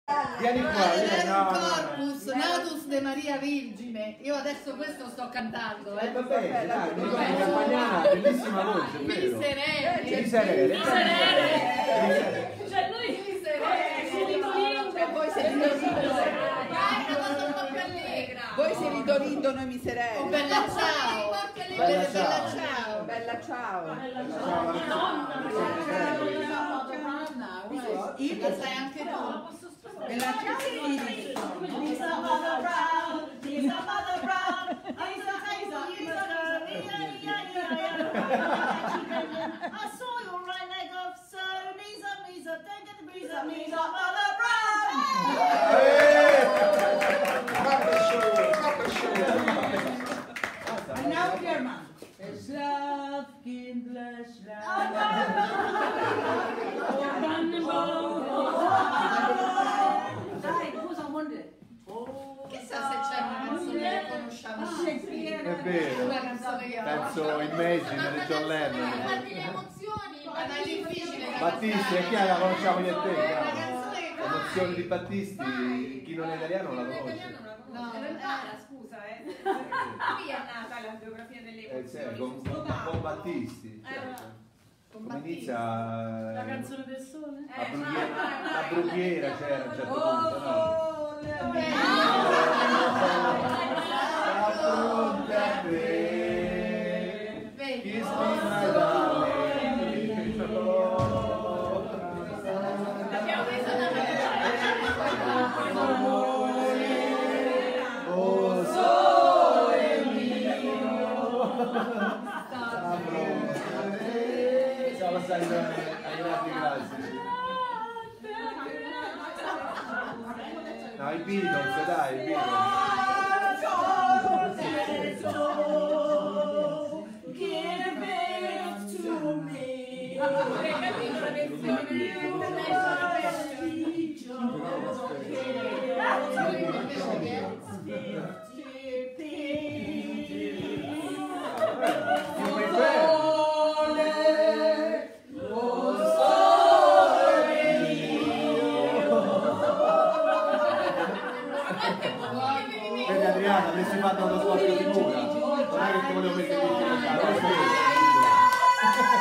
Vieni qua, Corpus, Natus de Maria Virgine. Io adesso questo sto cantando. Vabbè, dai, mi ricordo che Campagnana, bellissima voce, vero? Miserere. Cioè noi voi siete Ritorino, noi miserere. Bella ciao. Bella ciao. Bella ciao. La sai anche tu. Bella ciao. I saw your right leg off, so Lisa, don't get the Lisa, Mother Brown! And now German. Es love, kindless love. Dai, cosa vuole? Chissà se c'è una canzone che conosciamo. È vero, Una canzone che penso Imagine di John Lennon. Infatti le emozioni, ma è difficile. Battisti, è chiaro, la conosciamo io e te. Una canzone che Emozioni di Battisti, chi non è italiano non la conosce. no, Scusa, qui è nata la geografia delle emozioni. Con Battisti. Come inizia La canzone del sole? la brughiera c'era a un certo punto, no? Affronta te, kiss me my darling. abbiamo preso una Oh sole mio, siamo passati ai grandi classici. No, i Beatles, dai, i Beatles. Vedi Adriana, avresti fatto uno sport di mura. Non è che ti volevo mettere in